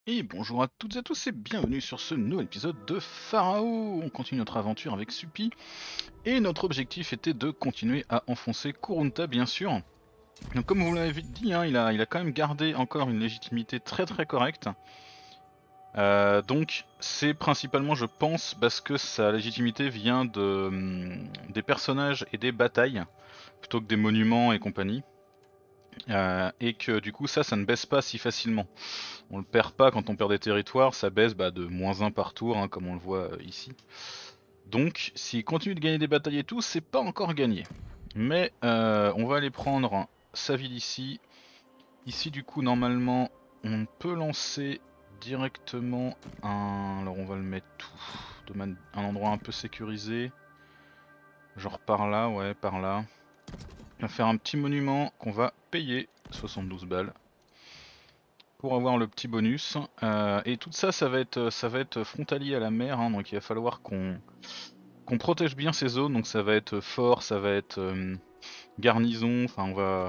Et bonjour à toutes et à tous et bienvenue sur ce nouvel épisode de Pharao. On continue notre aventure avec Suppi et notre objectif était de continuer à enfoncer Kurunta bien sûr. Donc comme vous l'avez dit, hein, il a quand même gardé encore une légitimité très correcte. Donc c'est principalement je pense parce que sa légitimité vient des personnages et des batailles plutôt que des monuments et compagnie. Et que du coup ça ne baisse pas si facilement. On le perd pas quand on perd des territoires, ça baisse de -1 par tour, hein, comme on le voit ici. Donc, s'il continue de gagner des batailles et tout, c'est pas encore gagné. Mais on va aller prendre sa ville ici. Ici, du coup, normalement, on peut lancer directement un... Alors, on va le mettre tout de un endroit un peu sécurisé. Genre par là, ouais, par là. On va faire un petit monument qu'on va payer 72 balles pour avoir le petit bonus. Et tout ça, ça va être frontalier à la mer, hein, donc il va falloir qu'on protège bien ces zones. Donc ça va être fort, ça va être garnison. Enfin,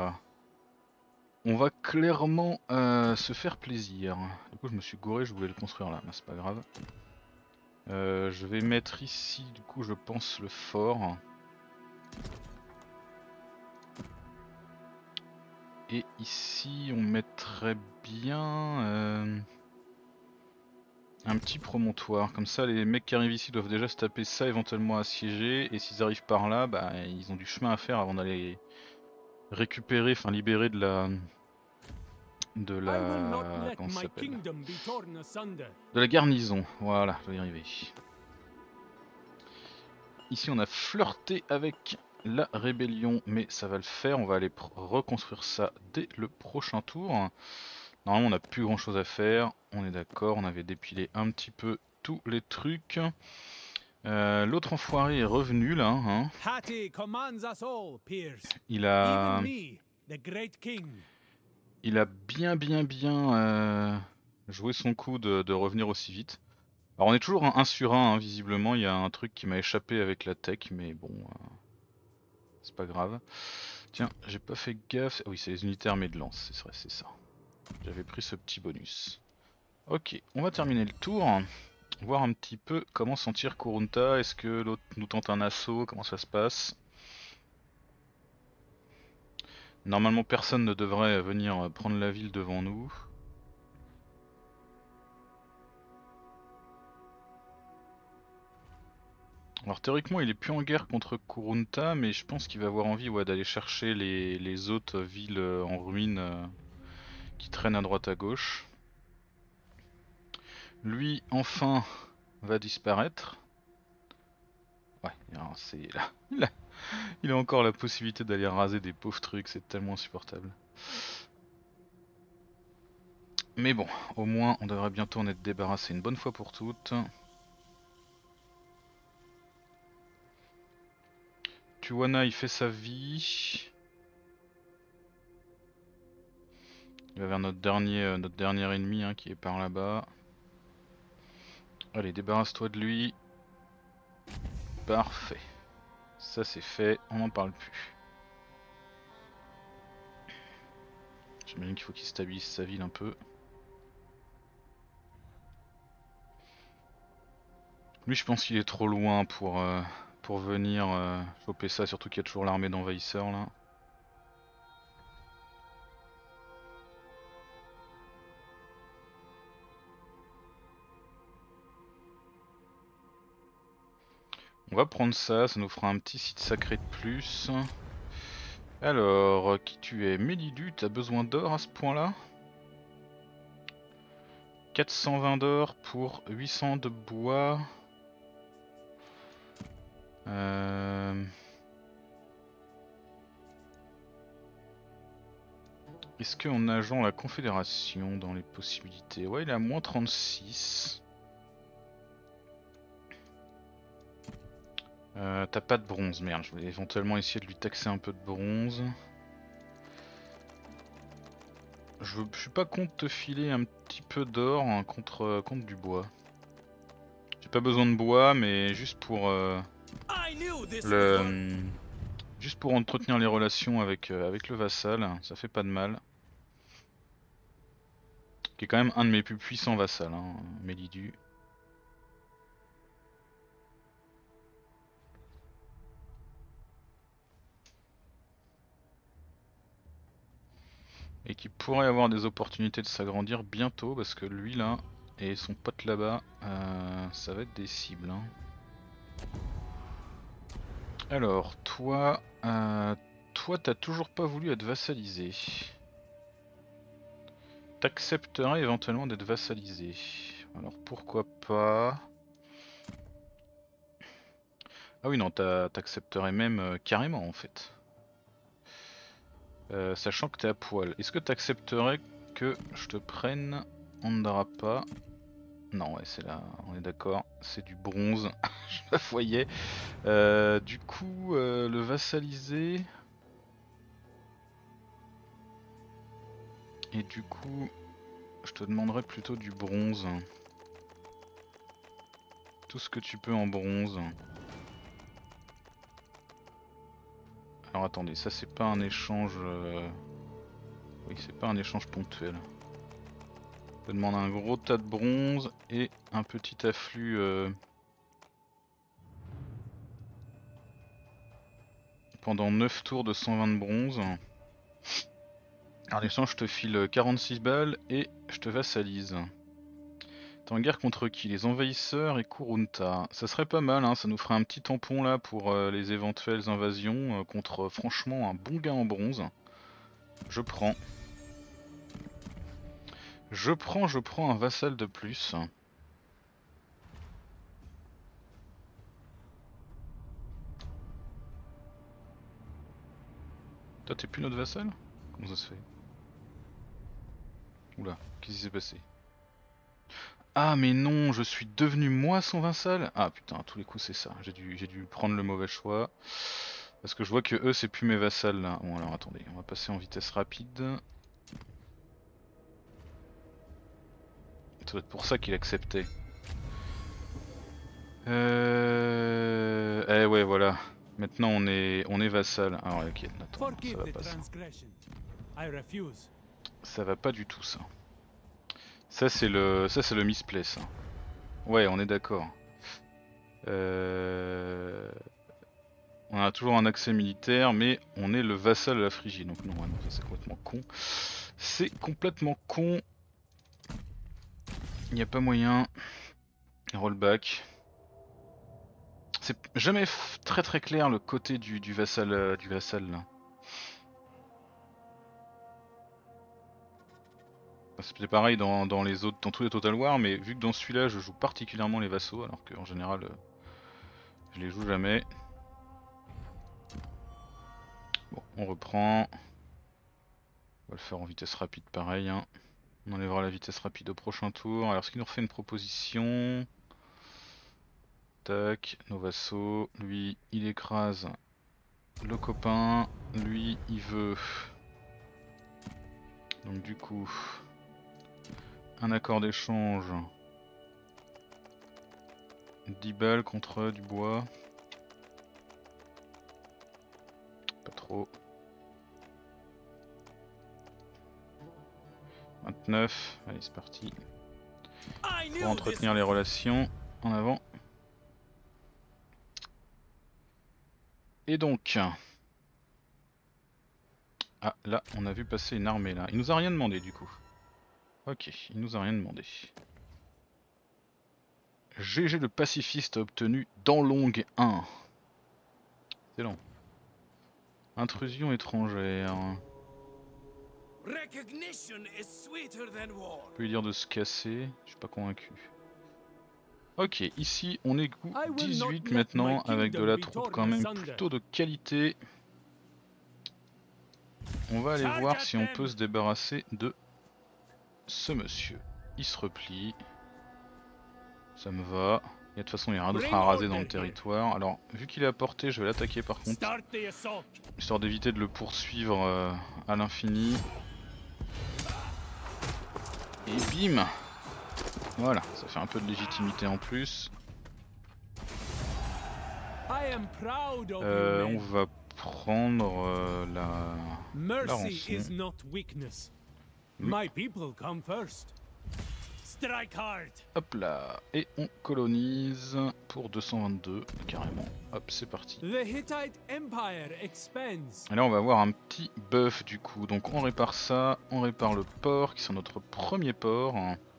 on va clairement se faire plaisir. Du coup, je me suis gouré, je voulais le construire là, mais c'est pas grave. Je vais mettre ici, du coup, je pense le fort. Et ici, on mettrait bien un petit promontoire. Comme ça, les mecs qui arrivent ici doivent déjà se taper ça, éventuellement assiéger. Et s'ils arrivent par là, bah, ils ont du chemin à faire avant d'aller récupérer, enfin libérer comment ça s'appelle? De la garnison. Voilà, je vais y arriver. Ici, on a flirté avec la rébellion, mais ça va le faire. On va aller reconstruire ça dès le prochain tour. Normalement, on n'a plus grand chose à faire. On est d'accord, on avait dépilé un petit peu tous les trucs. L'autre enfoiré est revenu là. Hein. Il a, il a bien joué son coup de revenir aussi vite. Alors on est toujours un 1 sur 1, hein, visiblement. Il y a un truc qui m'a échappé avec la tech, mais bon, c'est pas grave. Tiens, j'ai pas fait gaffe. Ah oui, c'est les unités armées de lance, c'est vrai, c'est ça. J'avais pris ce petit bonus. Ok, on va terminer le tour. Voir un petit peu comment sentir Kurunta. Est-ce que l'autre nous tente un assaut? Comment ça se passe? Normalement, personne ne devrait venir prendre la ville devant nous. Alors théoriquement, il est plus en guerre contre Kurunta, mais je pense qu'il va avoir envie d'aller chercher les autres villes en ruine qui traînent à droite à gauche. Lui, enfin, va disparaître. Ouais, c'est là. Il a encore la possibilité d'aller raser des pauvres trucs, c'est tellement insupportable. Mais bon, au moins on devrait bientôt en être débarrassé une bonne fois pour toutes. Tuwana il fait sa vie. Il va vers notre dernier ennemi hein, qui est par là-bas. Allez, débarrasse-toi de lui. Parfait. Ça c'est fait, on n'en parle plus. J'imagine qu'il faut qu'il stabilise sa ville un peu. Lui je pense qu'il est trop loin pour venir choper ça, surtout qu'il y a toujours l'armée d'envahisseurs là. On va prendre ça, ça nous fera un petit site sacré de plus. Alors, qui tu es? Mélidu, t'as besoin d'or à ce point-là? 420 d'or pour 800 de bois. Est-ce qu'on a genre la confédération dans les possibilités? Ouais, il est à moins 36. T'as pas de bronze, merde. Je vais éventuellement essayer de lui taxer un peu de bronze. Je suis pas contre te filer un petit peu d'or hein, contre du bois. J'ai pas besoin de bois, mais juste pour juste pour entretenir les relations avec le vassal, ça fait pas de mal. Qui est quand même un de mes plus puissants vassals, hein, Mélidu. Et qui pourrait avoir des opportunités de s'agrandir bientôt parce que lui là et son pote là-bas, ça va être des cibles. Hein. Alors toi, toi t'as toujours pas voulu être vassalisé. T'accepterais éventuellement d'être vassalisé. Alors pourquoi pas. Ah oui non, t'accepterais même carrément en fait. Sachant que t'es à poil. Est-ce que t'accepterais que je te prenne Andrapa? Non ouais c'est là, on est d'accord, c'est du bronze, je la voyais. Du coup le vassaliser. Et du coup je te demanderais plutôt du bronze. Tout ce que tu peux en bronze. Alors attendez, ça c'est pas un échange... Oui c'est pas un échange ponctuel. Je te demande un gros tas de bronze et un petit afflux... pendant 9 tours de 120 de bronze. En échange je te file 46 balles et je te vassalise. T'es en guerre contre qui? Les envahisseurs et Kurunta. Ça serait pas mal, hein, ça nous ferait un petit tampon là pour les éventuelles invasions contre franchement un bon gain en bronze. Je prends. Je prends un vassal de plus. Toi t'es plus notre vassal? Comment ça se fait? Oula, qu'est-ce qui s'est passé? Ah mais non, je suis devenu moi son vassal? Ah putain, à tous les coups c'est ça, j'ai dû prendre le mauvais choix. Parce que je vois que eux c'est plus mes vassals là. Bon alors attendez, on va passer en vitesse rapide. Ça doit être pour ça qu'il acceptait. Eh ouais voilà. Maintenant on est vassal. Ah ouais, ok, attends, ça va pas ça. Ça va pas du tout ça. Ça c'est le misplay ça. Ouais, on est d'accord. On a toujours un accès militaire, mais on est le vassal de la Phrygie. Donc non, non ça c'est complètement con. C'est complètement con. Il n'y a pas moyen. Rollback. C'est jamais très clair le côté du vassal là. C'était pareil dans les autres, dans tous les Total War, mais vu que dans celui-là je joue particulièrement les vassaux, alors qu'en général je les joue jamais. Bon, on reprend. On va le faire en vitesse rapide pareil. Hein. On enlèvera la vitesse rapide au prochain tour. Alors, est-ce qu'il nous refait une proposition? Tac, nos vassaux. Lui, il écrase le copain. Lui, il veut. Donc, du coup, un accord d'échange. 10 balles contre du bois. Pas trop. 29. Allez, c'est parti. Pour entretenir les relations. En avant. Et donc... Ah, là, on a vu passer une armée là. Il nous a rien demandé du coup. Ok, il nous a rien demandé. GG le pacifiste a obtenu Danlong 1. Excellent. Intrusion étrangère. On peut lui dire de se casser, je suis pas convaincu. Ok, ici on est goût 18 maintenant avec de la troupe quand même plutôt de qualité. On va aller voir si on peut se débarrasser de ce monsieur. Il se replie. Ça me va. Et de toute façon il n'y a rien d'autre à raser dans le territoire. Alors vu qu'il est à portée je vais l'attaquer par contre. Histoire d'éviter de le poursuivre à l'infini. Et bim! Voilà, ça fait un peu de légitimité en plus. On va prendre la rançon. Hop là, et on colonise pour 222, carrément. Hop, c'est parti. Et là on va avoir un petit buff du coup, donc on répare ça, on répare le port, qui sont notre premier port.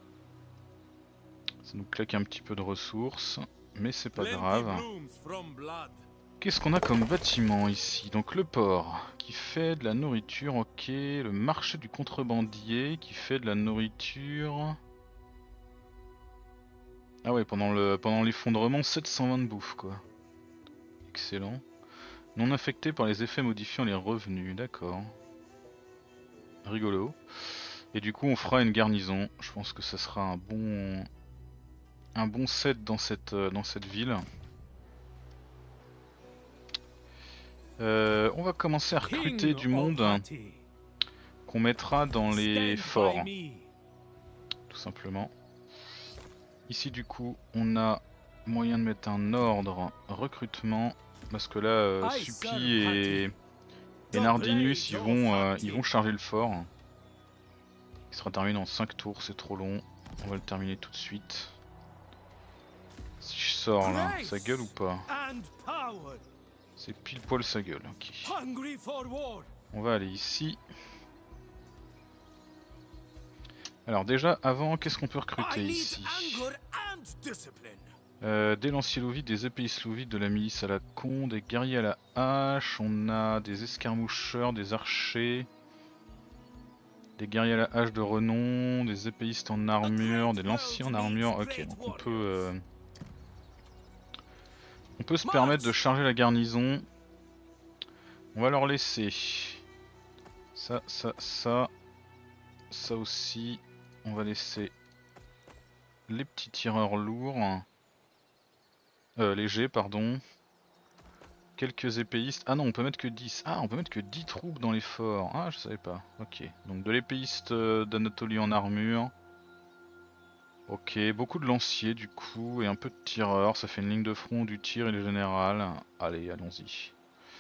Ça nous claque un petit peu de ressources, mais c'est pas grave. Qu'est-ce qu'on a comme bâtiment ici? Donc le port, qui fait de la nourriture, ok. Le marché du contrebandier, qui fait de la nourriture... Ah ouais, pendant l'effondrement, 720 de bouffe quoi. Excellent. Non affecté par les effets modifiant les revenus, d'accord. Rigolo. Et du coup on fera une garnison, je pense que ça sera un bon set dans cette ville. On va commencer à recruter du monde qu'on mettra dans les forts, tout simplement. Ici du coup on a moyen de mettre un ordre recrutement, parce que là Suppi et Nardinus ils vont charger le fort. Il sera terminé en 5 tours, c'est trop long, on va le terminer tout de suite. Si je sors là, ça gueule ou pas? C'est pile poil sa gueule, ok. On va aller ici. Alors déjà, avant, qu'est-ce qu'on peut recruter ici? Des lanciers louvides, des épéistes louvides, de la milice à la con, des guerriers à la hache, on a des escarmoucheurs, des archers, des guerriers à la hache de renom, des épéistes en armure, des lanciers en armure, ok, donc on peut se permettre de charger la garnison. On va leur laisser ça aussi. On va laisser les petits tireurs lourds, légers pardon. Quelques épéistes. Ah non, on peut mettre que 10. Ah, on peut mettre que 10 troupes dans les forts. Ah, je savais pas. Ok, donc de l'épéiste d'Anatolie en armure. Ok, beaucoup de lanciers du coup et un peu de tireurs. Ça fait une ligne de front, du tir et du général. Allez, allons-y.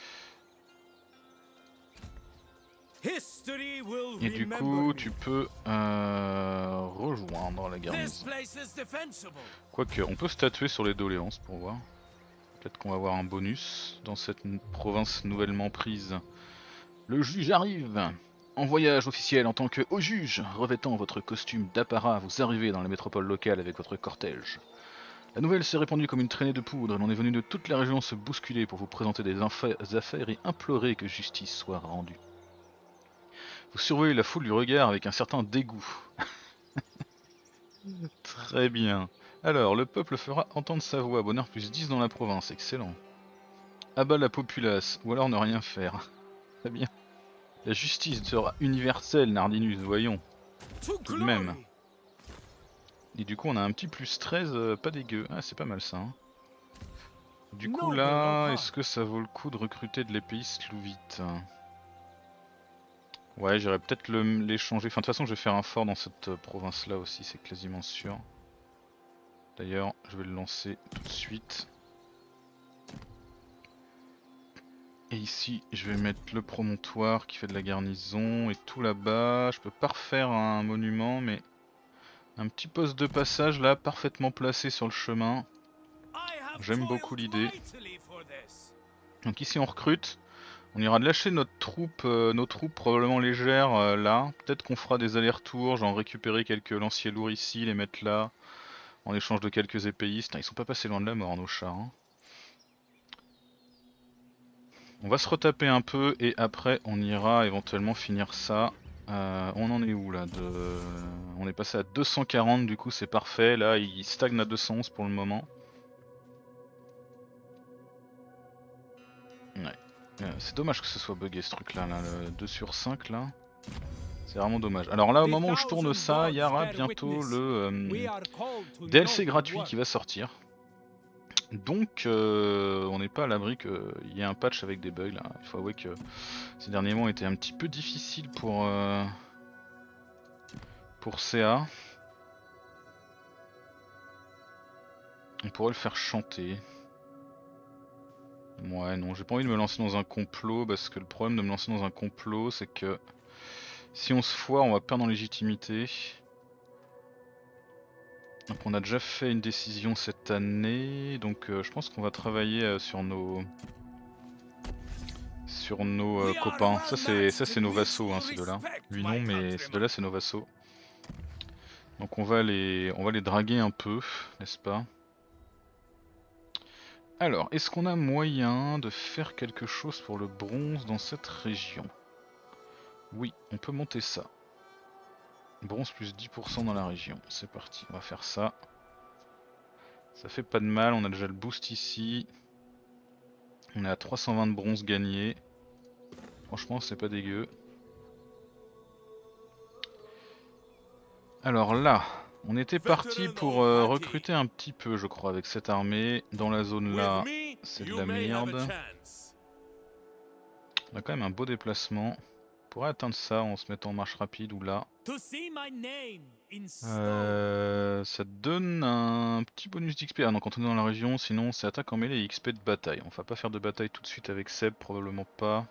Et du coup, tu peux rejoindre la garnison. Quoique, on peut statuer sur les doléances pour voir. Peut-être qu'on va avoir un bonus dans cette province nouvellement prise. Le juge arrive! En voyage officiel en tant que haut juge, revêtant votre costume d'apparat, vous arrivez dans la métropole locale avec votre cortège. La nouvelle s'est répandue comme une traînée de poudre et l'on est venu de toute la région se bousculer pour vous présenter des affaires et implorer que justice soit rendue. Vous surveillez la foule du regard avec un certain dégoût. Très bien. Alors, le peuple fera entendre sa voix. Bonheur plus 10 dans la province. Excellent. Abat la populace, ou alors ne rien faire. Très bien. La justice sera universelle, Nardinus, voyons. Tout de même. Et du coup, on a un petit plus 13, pas dégueu. Ah, c'est pas mal ça. Hein. Du coup, là, est-ce que ça vaut le coup de recruter de l'épéiste louvite? Ouais, j'irais peut-être l'échanger. Enfin, de toute façon, je vais faire un fort dans cette province-là aussi, c'est quasiment sûr. D'ailleurs, je vais le lancer tout de suite. Et ici, je vais mettre le promontoire qui fait de la garnison et tout là-bas. Je peux pas refaire un monument, mais un petit poste de passage là, parfaitement placé sur le chemin. J'aime beaucoup l'idée. Donc ici, on recrute. On ira lâcher nos troupes probablement légères là. Peut-être qu'on fera des allers-retours, genre récupérer quelques lanciers lourds ici, les mettre là, en échange de quelques épéistes. Ils sont pas passés loin de la mort nos chars. Hein. On va se retaper un peu et après on ira éventuellement finir ça. On en est où là On est passé à 240 du coup c'est parfait. Là il stagne à 211 pour le moment. Ouais. C'est dommage que ce soit bugué ce truc là, le 2 sur 5 là. C'est vraiment dommage. Alors là au moment où je tourne ça, il y aura bientôt le DLC gratuit qui va sortir. Donc on n'est pas à l'abri qu'il y ait un patch avec des bugs là. Il faut avouer que ces derniers mois ont été un petit peu difficiles pour CA. On pourrait le faire chanter. Ouais non, j'ai pas envie de me lancer dans un complot parce que le problème de me lancer dans un complot c'est que si on se foire on va perdre en légitimité. Donc on a déjà fait une décision cette année, donc je pense qu'on va travailler sur nos copains. Ça c'est nos vassaux, hein, ces deux-là. Lui non, mais ces deux-là c'est nos vassaux. Donc on va les draguer un peu, n'est-ce pas? Alors, est-ce qu'on a moyen de faire quelque chose pour le bronze dans cette région? Oui, on peut monter ça. Bronze plus 10% dans la région. C'est parti, on va faire ça. Ça fait pas de mal, on a déjà le boost ici. On est à 320 de bronze gagné. Franchement, c'est pas dégueu. Alors là, on était parti pour recruter un petit peu, je crois, avec cette armée. Dans la zone là, c'est de la merde. On a quand même un beau déplacement. On pourrait atteindre ça en se mettant en marche rapide ou là. Ça donne un petit bonus d'XP. Ah non, quand on est dans la région, sinon c'est attaque en mêlée et XP de bataille. On va pas faire de bataille tout de suite avec Seb, probablement pas.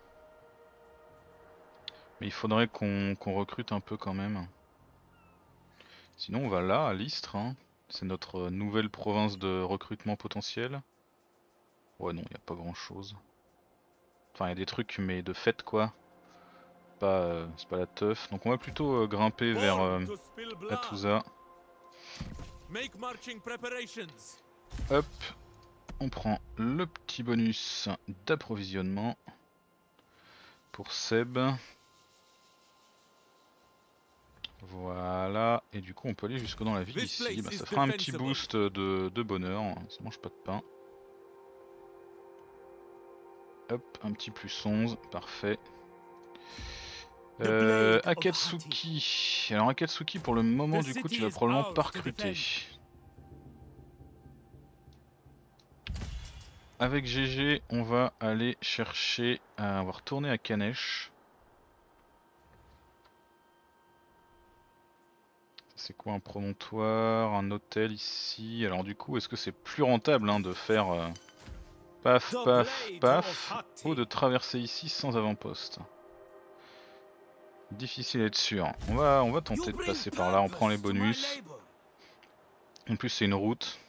Mais il faudrait qu'on recrute un peu quand même. Sinon on va là, à l'Istre, hein. C'est notre nouvelle province de recrutement potentiel. Ouais non, il a pas grand chose. Enfin il y a des trucs mais de fait quoi. C'est pas la teuf. Donc on va plutôt grimper vers Atouza. Hop, on prend le petit bonus d'approvisionnement pour Seb. Voilà, et du coup on peut aller jusque dans la ville ici. Bah, ça fera un petit boost de bonheur, ça mange pas de pain. Hop, un petit plus 11, parfait. Akatsuki. Alors Akatsuki pour le moment du coup tu vas probablement pas recruter. Avec GG on va aller chercher, on va retourner à Kanesh. C'est quoi un promontoire, un hôtel ici? Alors du coup est-ce que c'est plus rentable hein, de faire paf paf paf ou de traverser ici sans avant-poste? Difficile d'être sûr. On va tenter de passer par là, on prend les bonus. En plus c'est une route.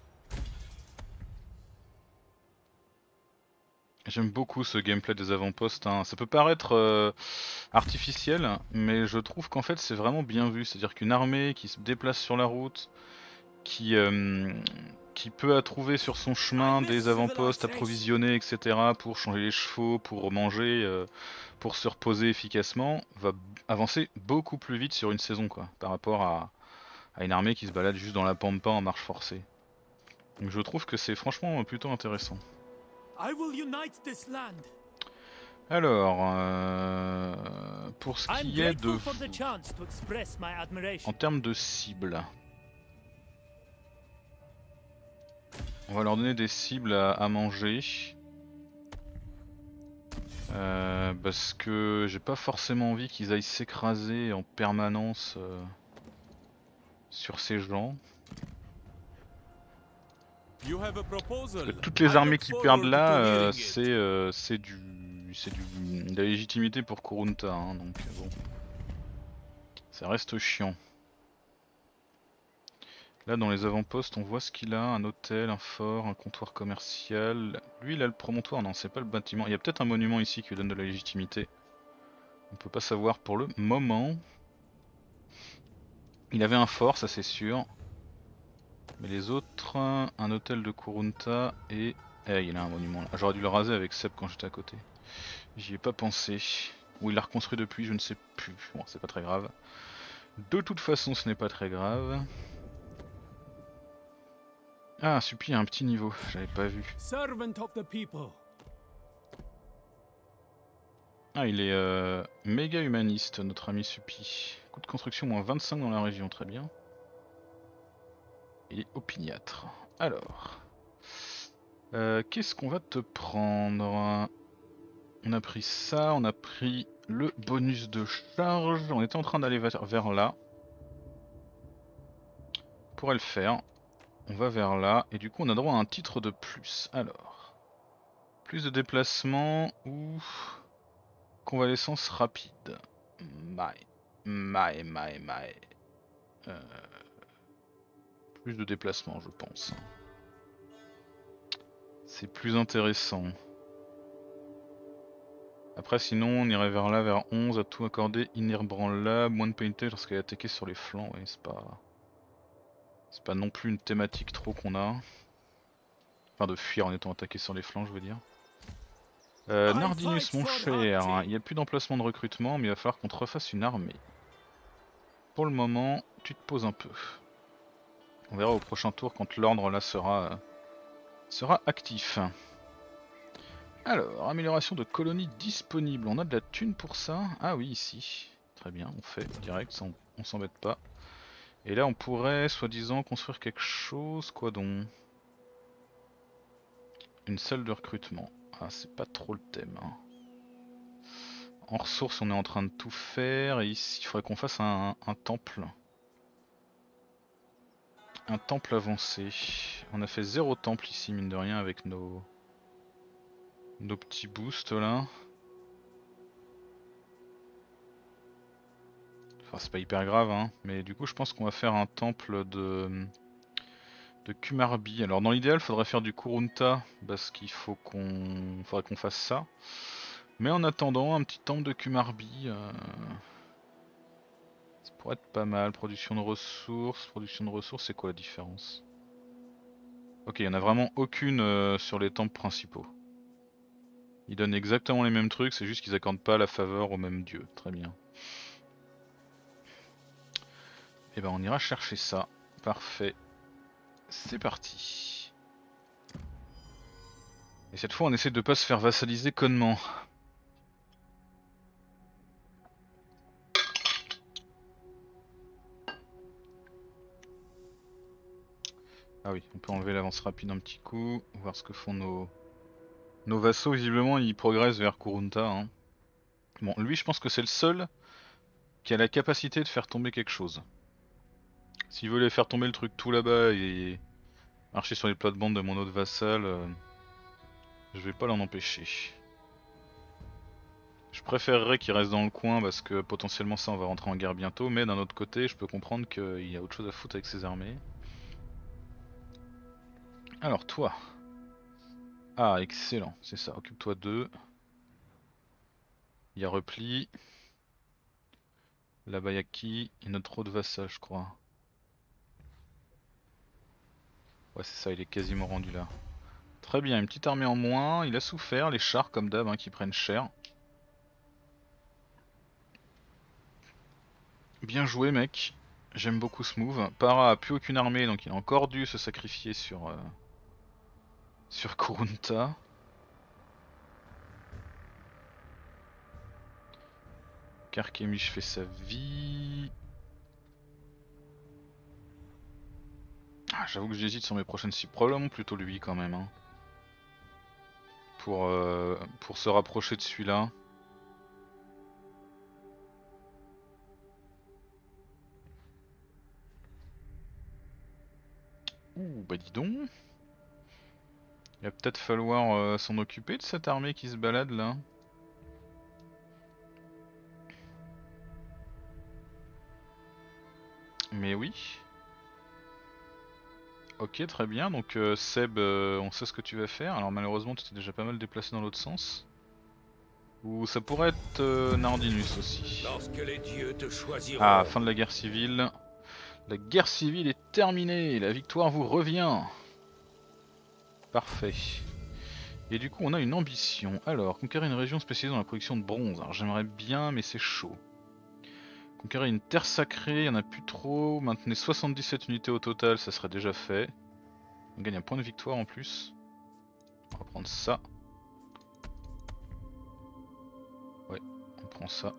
J'aime beaucoup ce gameplay des avant-postes, hein. Ça peut paraître artificiel, mais je trouve qu'en fait c'est vraiment bien vu. C'est-à-dire qu'une armée qui se déplace sur la route, qui peut trouver sur son chemin des avant-postes approvisionnés, etc. pour changer les chevaux, pour manger, pour se reposer efficacement, va avancer beaucoup plus vite sur une saison quoi, par rapport à une armée qui se balade juste dans la pampa en marche forcée. Donc je trouve que c'est franchement plutôt intéressant. Alors, pour ce qui est de vous, en termes de cible, on va leur donner des cibles à manger. Parce que j'ai pas forcément envie qu'ils aillent s'écraser en permanence sur ces gens. Parce que toutes les armées qui perdent là, c'est de la légitimité pour Kurunta, hein, donc bon. Ça reste chiant. Là dans les avant-postes on voit ce qu'il a, un hôtel, un fort, un comptoir commercial. Lui il a le promontoire, non c'est pas le bâtiment. Il y a peut-être un monument ici qui lui donne de la légitimité. On peut pas savoir pour le moment. Il avait un fort, ça c'est sûr. Mais les autres, un hôtel de Kurunta et... il a un monument là. J'aurais dû le raser avec Seb quand j'étais à côté. J'y ai pas pensé. Ou il l'a reconstruit depuis, je ne sais plus. Bon, c'est pas très grave. De toute façon, ce n'est pas très grave. Ah, Suppi a un petit niveau, j'avais pas vu. Ah, il est méga humaniste, notre ami Suppi. Coût de construction moins 25 dans la région, très bien. Il est opiniâtre. Alors, qu'est-ce qu'on va te prendre? On a pris ça, on a pris le bonus de charge. On était en train d'aller vers là. On pourrait le faire. On va vers là. Et du coup, on a droit à un titre de plus. Alors, plus de déplacement ou convalescence rapide. My. Plus de déplacement, je pense. C'est plus intéressant. Après, sinon, on irait vers là, vers 11, à tout accorder, inébranlable, moins de paintage lorsqu'elle est attaquée sur les flancs. Oui, c'est pas non plus une thématique trop qu'on a. Enfin, de fuir en étant attaqué sur les flancs, je veux dire. Nardinus, mon cher, il n'y a plus d'emplacement de recrutement, mais il va falloir qu'on te refasse une armée. Pour le moment, tu te poses un peu. On verra au prochain tour quand l'ordre là sera actif. Alors, amélioration de colonies disponibles. On a de la thune pour ça. Ah oui, ici. Très bien, on fait direct, on s'embête pas. Et là, on pourrait, soi-disant, construire quelque chose. Quoi donc? Une salle de recrutement. Ah, c'est pas trop le thème. Hein. En ressources, on est en train de tout faire. Et ici, il faudrait qu'on fasse un temple. Un temple avancé. On a fait 0 temple ici, mine de rien, avec nos petits boosts là. Enfin, c'est pas hyper grave, hein. Mais du coup, je pense qu'on va faire un temple de Kumarbi. Alors, dans l'idéal, il faudrait faire du Kurunta parce qu'il faudrait qu'on fasse ça. Mais en attendant, un petit temple de Kumarbi. Ça pourrait être pas mal. Production de ressources, c'est quoi la différence? Ok, il n'y en a vraiment aucune sur les temples principaux. Ils donnent exactement les mêmes trucs, c'est juste qu'ils accordent pas la faveur au même dieu. Très bien. Et ben on ira chercher ça. Parfait. C'est parti. Et cette fois on essaie de pas se faire vassaliser connement. Ah oui, on peut enlever l'avance rapide un petit coup, voir ce que font nos vassaux. Visiblement ils progressent vers Kurunta. Hein. Bon, lui je pense que c'est le seul qui a la capacité de faire tomber quelque chose. S'il veut les faire tomber le truc tout là-bas et marcher sur les plates-bandes de mon autre vassal, je vais pas l'en empêcher. Je préférerais qu'il reste dans le coin parce que potentiellement ça on va rentrer en guerre bientôt, mais d'un autre côté je peux comprendre qu'il y a autre chose à foutre avec ses armées. Alors toi. Ah excellent, c'est ça, occupe-toi d'eux. Il y a repli. Là-bas il y a qui? Il y a notre autre vassal je crois. Ouais c'est ça, il est quasiment rendu là. Très bien, une petite armée en moins, il a souffert, les chars comme d'hab hein, qui prennent cher. Bien joué mec, j'aime beaucoup ce move. Para a plus aucune armée donc il a encore dû se sacrifier sur Kurunta. Karkemish fait sa vie. Ah, j'avoue que j'hésite sur mes prochaines cibles, probablement plutôt lui quand même. Hein. Pour se rapprocher de celui-là. Ouh, bah dis donc. Il va peut-être falloir s'en occuper de cette armée qui se balade là. Mais oui. Ok, très bien. Donc Seb, on sait ce que tu vas faire. Alors malheureusement, tu t'es déjà pas mal déplacé dans l'autre sens. Ou ça pourrait être Nardinus aussi. Ah, fin de la guerre civile. La guerre civile est terminée. La victoire vous revient. Parfait. Et du coup on a une ambition. Alors, conquérir une région spécialisée dans la production de bronze. Alors j'aimerais bien mais c'est chaud. Conquérir une terre sacrée, il n'y en a plus trop. Maintenez 77 unités au total, ça serait déjà fait. On gagne un point de victoire en plus. On va prendre ça. Ouais, on prend ça.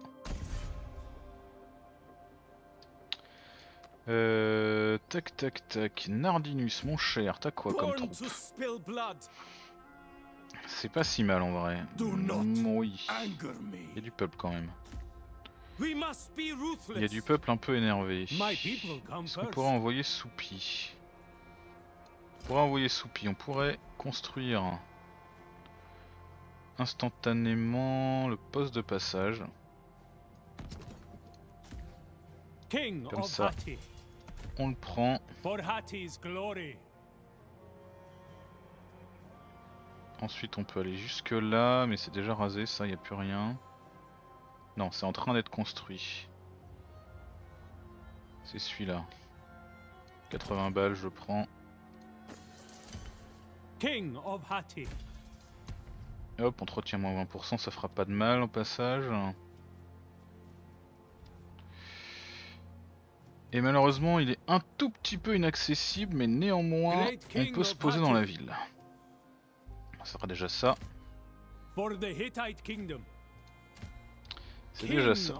Tac tac tac. Nardinus mon cher, t'as quoi comme troupe? C'est pas si mal en vrai. Oui. Il y a du peuple quand même. Il y a du peuple un peu énervé. Est-ce qu'on pourrait envoyer Soupi? On pourrait construire instantanément le poste de passage. Comme ça, on le prend. For Hati's glory. Ensuite on peut aller jusque là, mais c'est déjà rasé ça, y a plus rien. Non, c'est en train d'être construit. C'est celui-là. 80 balles, je prends. King of Hati. Hop, on te retient moins 20%, ça fera pas de mal au passage. Et malheureusement, il est un tout petit peu inaccessible, mais néanmoins, on peut se poser dans la ville. Ça sera déjà ça. For the Hittite kingdom. C'est déjà ça.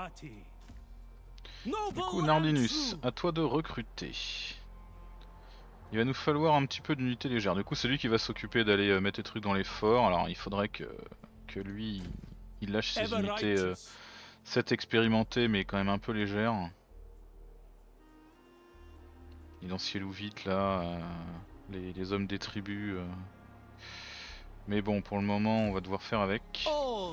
Du coup, Nardinus, à toi de recruter. Il va nous falloir un petit peu d'unité légère. Du coup, c'est lui qui va s'occuper d'aller mettre les trucs dans les forts. Alors, il faudrait que lui, il lâche ses unités 7 expérimentées, mais quand même un peu légères. Les lanciers loups vite là, les hommes des tribus. Mais bon, pour le moment, on va devoir faire avec.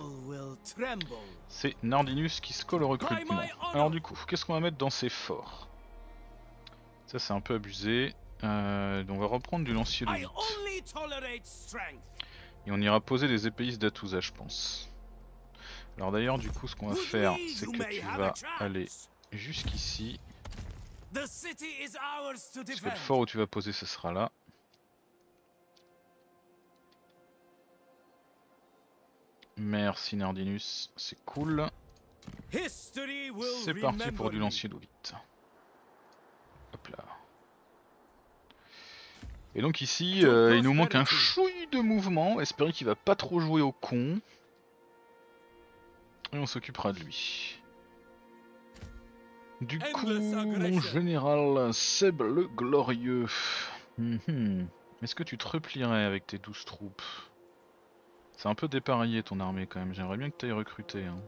C'est Nardinus qui score le recrutement. Alors du coup, qu'est-ce qu'on va mettre dans ces forts? Ça c'est un peu abusé. Donc on va reprendre du lancier loup vite. Et on ira poser des épéistes d'Atouza, je pense. Alors d'ailleurs, du coup, ce qu'on va faire, c'est que tu vas aller jusqu'ici. Parce que le fort où tu vas poser, ce sera là. Merci Nardinus, c'est cool. C'est parti pour du lancier d'eau vite. Hop là. Et donc ici, il nous manque un chouille de mouvement. Espérons qu'il va pas trop jouer au con. Et on s'occupera de lui. Du coup, mon général Seb le Glorieux. Est-ce que tu te replierais avec tes 12 troupes? C'est un peu dépareillé ton armée quand même, j'aimerais bien que tu ailles recruter. Hein.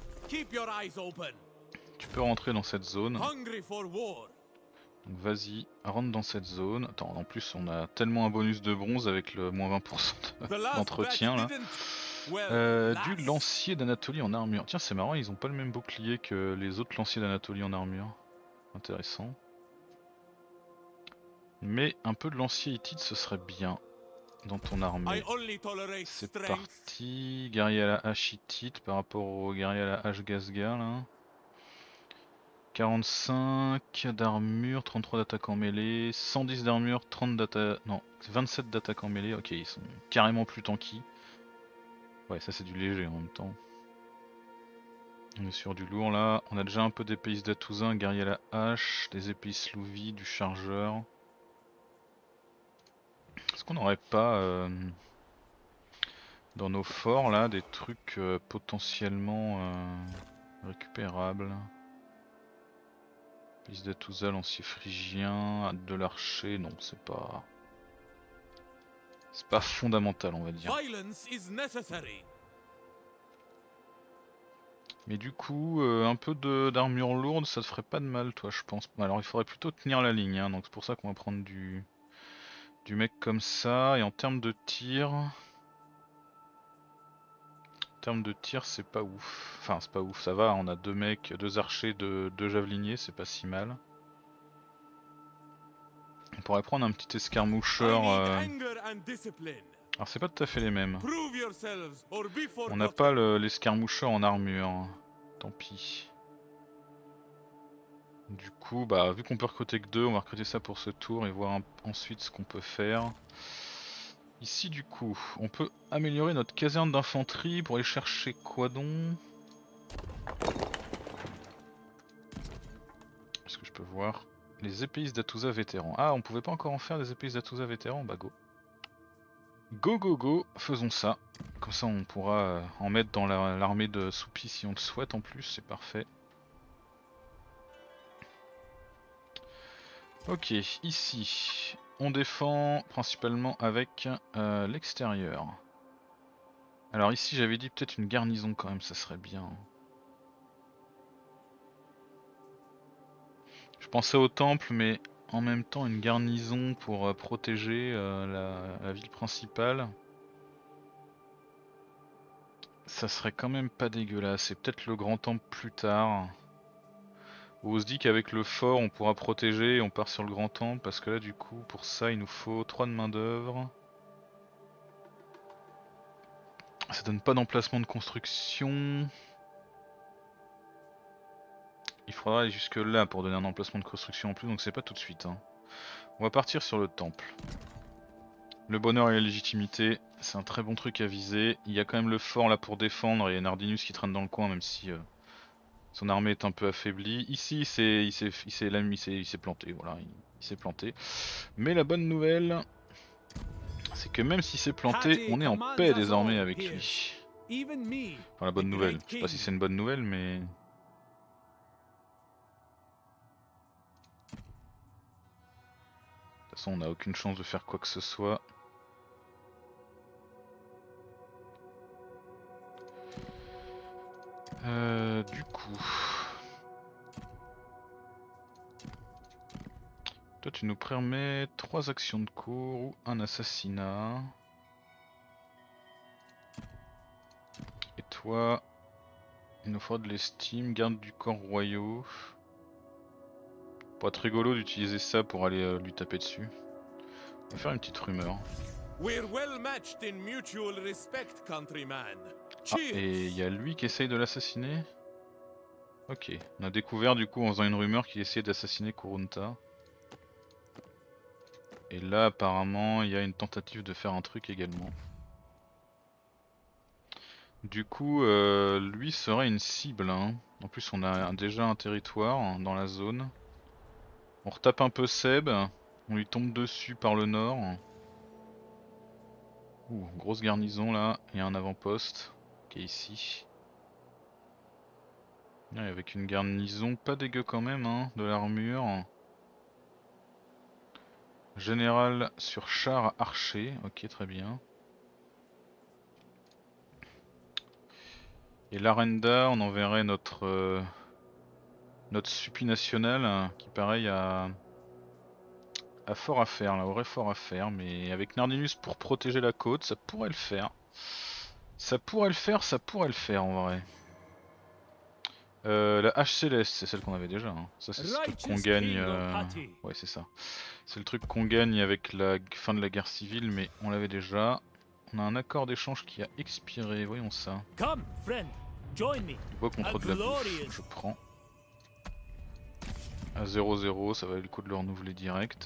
Tu peux rentrer dans cette zone. Donc vas-y, rentre dans cette zone. Attends, en plus on a tellement un bonus de bronze avec le moins 20% d'entretien là. Du lancier d'Anatolie en armure. Tiens, c'est marrant, ils ont pas le même bouclier que les autres lanciers d'Anatolie en armure. Intéressant. Mais un peu de lancier hittite ce serait bien dans ton armée. C'est parti. Guerrier à la hache hittite par rapport au guerrier à la hache Gazga là. 45 d'armure, 33 d'attaque en mêlée, 110 d'armure, 30 d'attaque... Non, 27 d'attaque en mêlée, ok ils sont carrément plus tanky. Ouais ça c'est du léger en même temps. On est sur du lourd là, on a déjà un peu d'épéistes d'Atouzin, guerrier à la hache, des épéistes louvis, du chargeur. Est-ce qu'on n'aurait pas dans nos forts là des trucs potentiellement récupérables? Épéistes d'Atouza, lancier phrygien, de l'archer, non c'est pas... C'est pas fondamental on va dire. Mais du coup, un peu d'armure lourde, ça te ferait pas de mal, toi, je pense. Alors, il faudrait plutôt tenir la ligne, hein, donc c'est pour ça qu'on va prendre du mec comme ça. Et en termes de tir, c'est pas ouf. Enfin, c'est pas ouf, ça va. On a deux mecs, deux archers, deux javeliniers, c'est pas si mal. On pourrait prendre un petit escarmoucheur. Alors, c'est pas tout à fait les mêmes. On n'a pas l'escarmoucheur en armure. Tant pis. Du coup, bah, vu qu'on peut recruter que deux, on va recruter ça pour ce tour et voir ensuite ce qu'on peut faire. Ici, du coup, on peut améliorer notre caserne d'infanterie pour aller chercher quoi donc? Est-ce que je peux voir? Les épéistes d'Atouza vétérans. Ah, on pouvait pas encore en faire des épéistes d'Atouza vétérans? Bah go. Go go go, faisons ça. Comme ça on pourra en mettre dans l'armée de Soupi si on le souhaite en plus, c'est parfait. Ok, ici, on défend principalement avec l'extérieur. Alors ici j'avais dit peut-être une garnison quand même, ça serait bien. Je pensais au temple, mais en même temps une garnison pour protéger la ville principale. Ça serait quand même pas dégueulasse, et peut-être le grand temple plus tard. On se dit qu'avec le fort on pourra protéger et on part sur le grand temple parce que là du coup pour ça il nous faut 3 de main d'œuvre. Ça donne pas d'emplacement de construction. Il faudra aller jusque là pour donner un emplacement de construction en plus, donc c'est pas tout de suite. Hein. On va partir sur le temple. Le bonheur et la légitimité, c'est un très bon truc à viser. Il y a quand même le fort là pour défendre et Nardinus qui traîne dans le coin même si son armée est un peu affaiblie. Ici il s'est planté, voilà, il s'est planté. Mais la bonne nouvelle, c'est que même s'il s'est planté, on est en paix désormais avec lui. Enfin la bonne nouvelle, je sais pas si c'est une bonne nouvelle mais... De toute façon on n'a aucune chance de faire quoi que ce soit. Du coup... Toi tu nous permets 3 actions de cours ou un assassinat. Et toi, il nous faudra de l'estime, garde du corps royaux. Pour être rigolo d'utiliser ça pour aller lui taper dessus. On va faire une petite rumeur. Ah, et il y a lui qui essaye de l'assassiner. Ok, on a découvert du coup en faisant une rumeur qu'il essayait d'assassiner Kurunta. Et là apparemment il y a une tentative de faire un truc également. Du coup lui serait une cible hein. En plus on a déjà un territoire hein, dans la zone. On retape un peu Seb, on lui tombe dessus par le nord. Ouh, grosse garnison là, il y a un avant-poste qui est ici. Ouais, avec une garnison pas dégueu quand même hein, de l'armure. Général sur char archer, ok très bien. Et l'Arenda, on enverrait notre suppi national qui pareil a fort à faire, là aurait fort à faire, mais avec Nardinus pour protéger la côte, ça pourrait le faire. Ça pourrait le faire en vrai. La hache céleste, c'est celle qu'on avait déjà. Hein. Ça c'est ce truc qu'on gagne. Ouais c'est ça. C'est le truc qu'on gagne avec la fin de la guerre civile, mais on l'avait déjà. On a un accord d'échange qui a expiré, voyons ça. Bois contre de la bouffe, je prends. À 0-0, ça va le coup de le renouveler direct.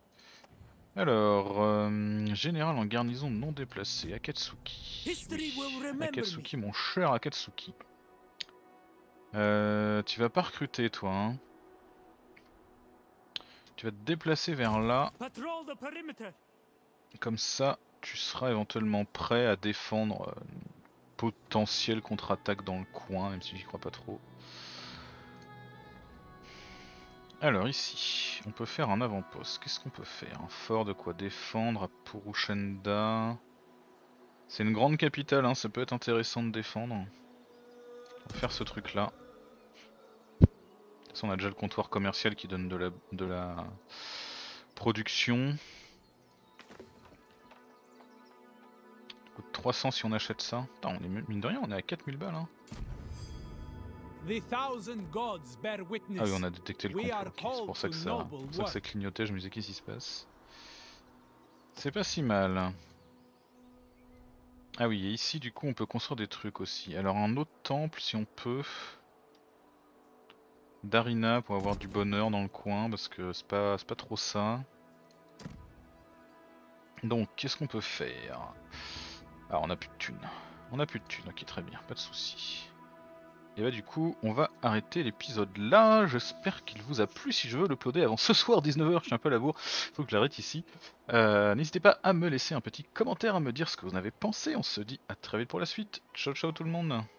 Alors, général en garnison non déplacé, Akatsuki. Oui. Akatsuki, mon cher Akatsuki. Tu vas pas recruter toi, hein. Tu vas te déplacer vers là. Comme ça, tu seras éventuellement prêt à défendre une potentielle contre-attaque dans le coin, même si j'y crois pas trop. Alors ici, on peut faire un avant-poste. Qu'est-ce qu'on peut faire? Un fort de quoi défendre à Purushenda. C'est une grande capitale, hein, ça peut être intéressant de défendre. On va faire ce truc là. De toute façon on a déjà le comptoir commercial qui donne de la production. Ça coûte 300 si on achète ça. Putain, on est mine de rien, on est à 4000 balles. Hein. Ah oui, on a détecté le complot, okay. C'est pour ça que ça clignotait, je me disais qu'est-ce qui se passe. C'est pas si mal. Ah oui, et ici du coup on peut construire des trucs aussi. Alors un autre temple si on peut. Darina pour avoir du bonheur dans le coin parce que c'est pas trop ça. Donc qu'est-ce qu'on peut faire? Ah on a plus de thunes. On a plus de thunes, ok très bien, pas de soucis. Et bah du coup on va arrêter l'épisode là, j'espère qu'il vous a plu. Si je veux l'uploader avant ce soir 19h, je suis un peu à la bourre, faut que je l'arrête ici. N'hésitez pas à me laisser un petit commentaire, à me dire ce que vous en avez pensé, on se dit à très vite pour la suite. Ciao ciao tout le monde.